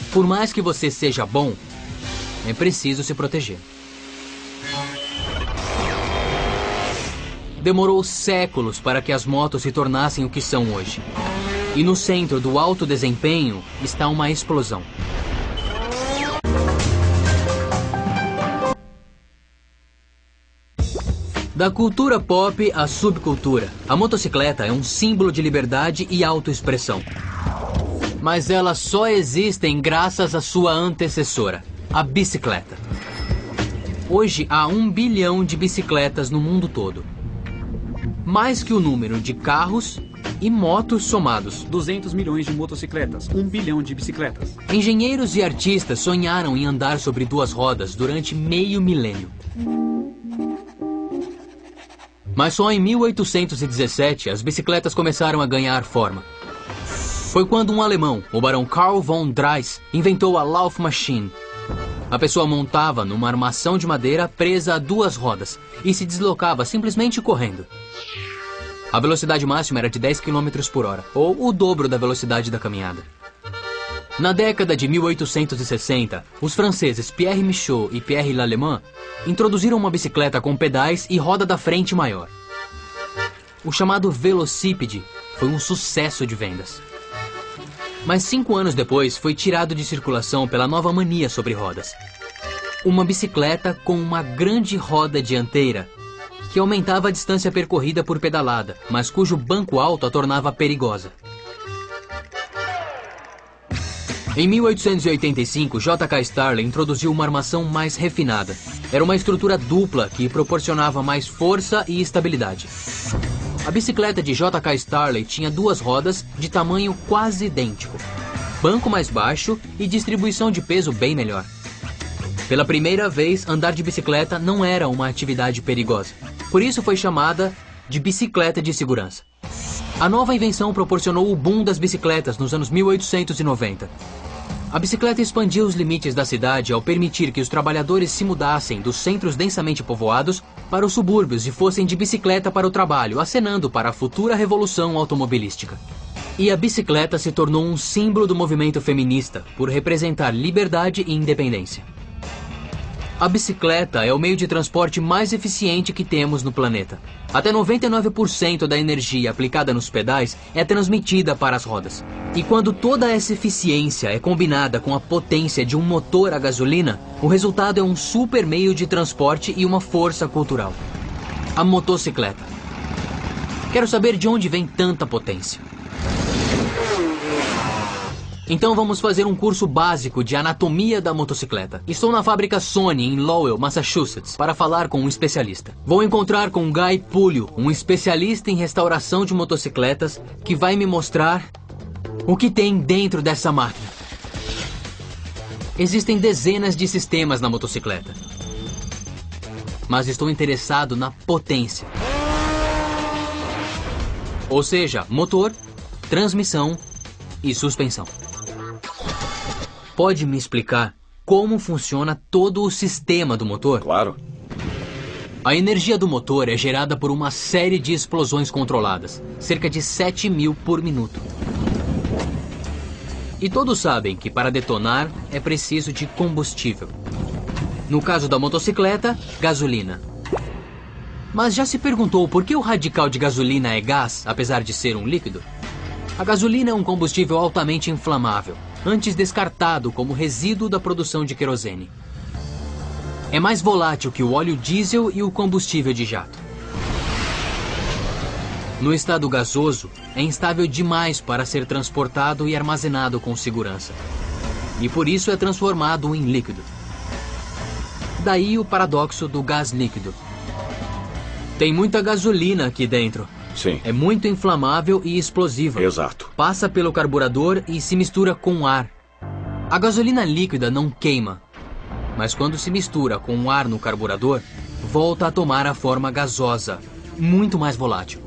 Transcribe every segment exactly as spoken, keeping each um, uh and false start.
Por mais que você seja bom, é preciso se proteger. Demorou séculos para que as motos se tornassem o que são hoje. E no centro do alto desempenho está uma explosão. Da cultura pop à subcultura, a motocicleta é um símbolo de liberdade e autoexpressão. Mas elas só existem graças à sua antecessora, a bicicleta. Hoje há um bilhão de bicicletas no mundo todo. Mais que o número de carros e motos somados. duzentos milhões de motocicletas, um bilhão de bicicletas. Engenheiros e artistas sonharam em andar sobre duas rodas durante meio milênio. Mas só em mil oitocentos e dezessete as bicicletas começaram a ganhar forma. Foi quando um alemão, o barão Karl von Drais, inventou a Laufmaschine. A pessoa montava numa armação de madeira presa a duas rodas e se deslocava simplesmente correndo. A velocidade máxima era de dez quilômetros por hora, ou o dobro da velocidade da caminhada. Na década de mil oitocentos e sessenta, os franceses Pierre Michaud e Pierre Lallemand introduziram uma bicicleta com pedais e roda da frente maior. O chamado velocípede foi um sucesso de vendas. Mas cinco anos depois foi tirado de circulação pela nova mania sobre rodas. Uma bicicleta com uma grande roda dianteira que aumentava a distância percorrida por pedalada, mas cujo banco alto a tornava perigosa. Em mil oitocentos e oitenta e cinco, J K Starley introduziu uma armação mais refinada. Era uma estrutura dupla que proporcionava mais força e estabilidade. A bicicleta de J K Starley tinha duas rodas de tamanho quase idêntico, banco mais baixo e distribuição de peso bem melhor. Pela primeira vez, andar de bicicleta não era uma atividade perigosa. Por isso foi chamada de bicicleta de segurança. A nova invenção proporcionou o boom das bicicletas nos anos mil oitocentos e noventa. A bicicleta expandiu os limites da cidade ao permitir que os trabalhadores se mudassem dos centros densamente povoados para os subúrbios e fossem de bicicleta para o trabalho, acenando para a futura revolução automobilística. E a bicicleta se tornou um símbolo do movimento feminista, por representar liberdade e independência. A bicicleta é o meio de transporte mais eficiente que temos no planeta. Até noventa e nove por cento da energia aplicada nos pedais é transmitida para as rodas. E quando toda essa eficiência é combinada com a potência de um motor a gasolina, o resultado é um super meio de transporte e uma força cultural. A motocicleta. Quero saber de onde vem tanta potência. Então vamos fazer um curso básico de anatomia da motocicleta. Estou na fábrica Sony, em Lowell, Massachusetts, para falar com um especialista. Vou encontrar com Guy Pulio, um especialista em restauração de motocicletas, que vai me mostrar o que tem dentro dessa máquina. Existem dezenas de sistemas na motocicleta, mas estou interessado na potência. Ou seja, motor, transmissão e suspensão. Pode me explicar como funciona todo o sistema do motor? Claro. A energia do motor é gerada por uma série de explosões controladas, cerca de sete mil por minuto. E todos sabem que para detonar é preciso de combustível. No caso da motocicleta, gasolina. Mas já se perguntou por que o radical de gasolina é gás, apesar de ser um líquido? A gasolina é um combustível altamente inflamável, antes descartado como resíduo da produção de querosene. É mais volátil que o óleo diesel e o combustível de jato. No estado gasoso, é instável demais para ser transportado e armazenado com segurança. E por isso é transformado em líquido. Daí o paradoxo do gás líquido. Tem muita gasolina aqui dentro. Sim. É muito inflamável e explosiva. Exato. Passa pelo carburador e se mistura com ar. A gasolina líquida não queima, mas quando se mistura com o ar no carburador, volta a tomar a forma gasosa, muito mais volátil.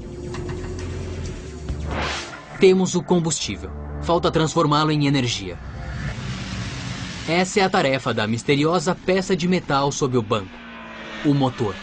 Temos o combustível. Falta transformá-lo em energia. Essa é a tarefa da misteriosa peça de metal sob o banco, o motor.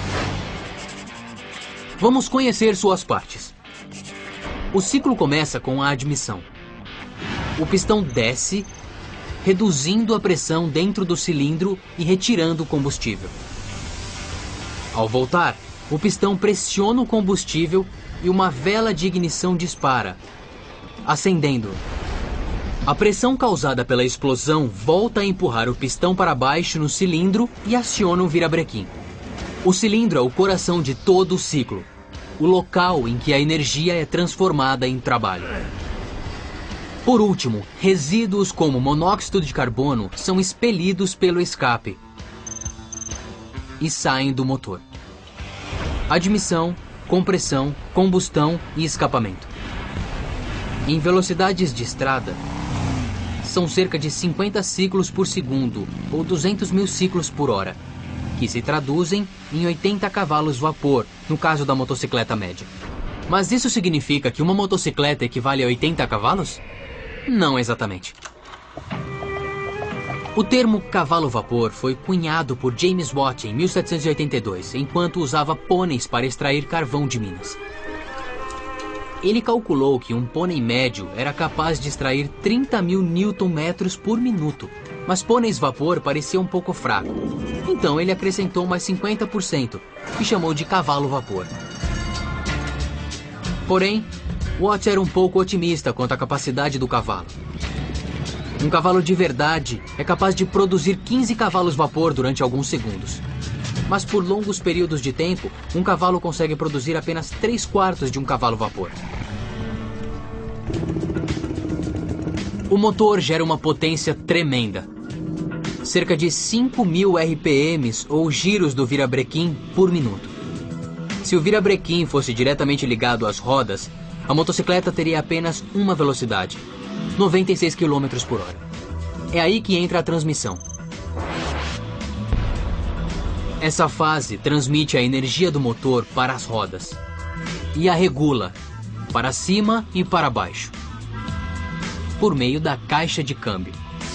Vamos conhecer suas partes. O ciclo começa com a admissão. O pistão desce reduzindo a pressão dentro do cilindro e retirando o combustível. Ao voltar, o pistão pressiona o combustível e uma vela de ignição dispara, acendendo. A pressão causada pela explosão volta a empurrar o pistão para baixo no cilindro e aciona o virabrequim. O cilindro é o coração de todo o ciclo, o local em que a energia é transformada em trabalho. Por último, resíduos como monóxido de carbono são expelidos pelo escape e saem do motor. Admissão, compressão, combustão e escapamento. Em velocidades de estrada, são cerca de cinquenta ciclos por segundo ou duzentos mil ciclos por hora, que se traduzem em oitenta cavalos vapor, no caso da motocicleta média. Mas isso significa que uma motocicleta equivale a oitenta cavalos? Não exatamente. O termo cavalo-vapor foi cunhado por James Watt em mil setecentos e oitenta e dois, enquanto usava pôneis para extrair carvão de minas. Ele calculou que um pônei médio era capaz de extrair trinta mil newton-metros por minuto, mas pôneis vapor parecia um pouco fraco. Então ele acrescentou mais cinquenta por cento e chamou de cavalo-vapor. Porém, Watt era um pouco otimista quanto à capacidade do cavalo. Um cavalo de verdade é capaz de produzir quinze cavalos-vapor durante alguns segundos. Mas por longos períodos de tempo, um cavalo consegue produzir apenas três quartos de um cavalo-vapor. O motor gera uma potência tremenda. Cerca de cinco mil R P Ms ou giros do virabrequim por minuto. Se o virabrequim fosse diretamente ligado às rodas, a motocicleta teria apenas uma velocidade, noventa e seis quilômetros por hora. É aí que entra a transmissão. Essa fase transmite a energia do motor para as rodas e a regula para cima e para baixo, por meio da caixa de câmbio.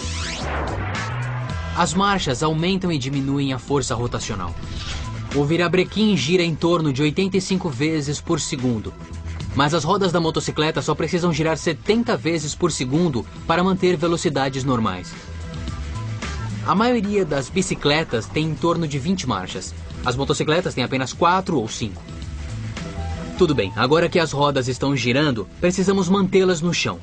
As marchas aumentam e diminuem a força rotacional. O virabrequim gira em torno de oitenta e cinco vezes por segundo, mas as rodas da motocicleta só precisam girar setenta vezes por segundo para manter velocidades normais. A maioria das bicicletas tem em torno de vinte marchas. As motocicletas têm apenas quatro ou cinco. Tudo bem, agora que as rodas estão girando, precisamos mantê-las no chão.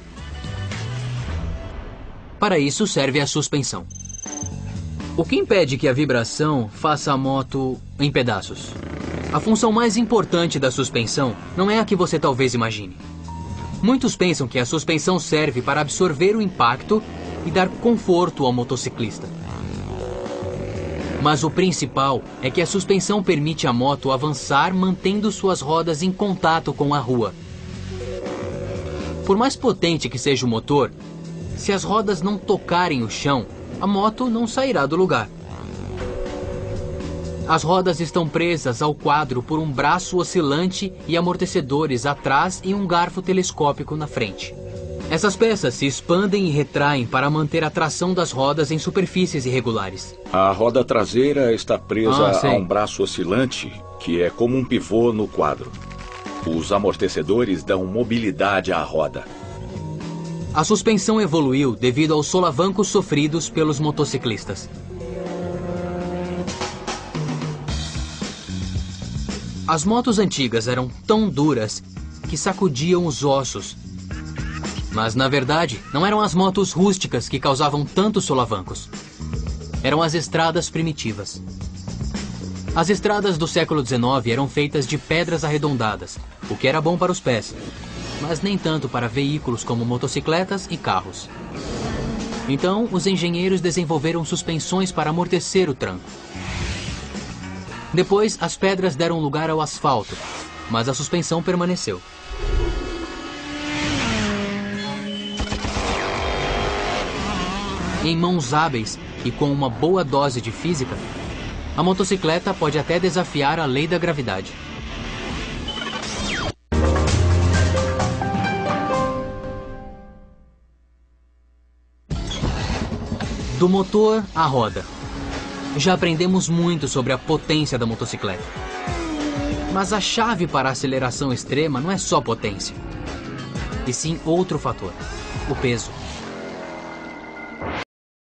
Para isso serve a suspensão. O que impede que a vibração faça a moto em pedaços? A função mais importante da suspensão não é a que você talvez imagine. Muitos pensam que a suspensão serve para absorver o impacto e dar conforto ao motociclista. Mas o principal é que a suspensão permite à moto avançar mantendo suas rodas em contato com a rua. Por mais potente que seja o motor, se as rodas não tocarem o chão, a moto não sairá do lugar. As rodas estão presas ao quadro por um braço oscilante e amortecedores atrás e um garfo telescópico na frente. Essas peças se expandem e retraem para manter a tração das rodas em superfícies irregulares. A roda traseira está presa Ah, sei. a um braço oscilante, que é como um pivô no quadro. Os amortecedores dão mobilidade à roda. A suspensão evoluiu devido aos solavancos sofridos pelos motociclistas. As motos antigas eram tão duras que sacudiam os ossos. Mas, na verdade, não eram as motos rústicas que causavam tantos solavancos. Eram as estradas primitivas. As estradas do século dezenove eram feitas de pedras arredondadas, o que era bom para os pés, mas nem tanto para veículos como motocicletas e carros. Então, os engenheiros desenvolveram suspensões para amortecer o tranco. Depois, as pedras deram lugar ao asfalto, mas a suspensão permaneceu. Em mãos hábeis e com uma boa dose de física, a motocicleta pode até desafiar a lei da gravidade. Do motor à roda. Já aprendemos muito sobre a potência da motocicleta. Mas a chave para a aceleração extrema não é só potência, e sim outro fator: o peso.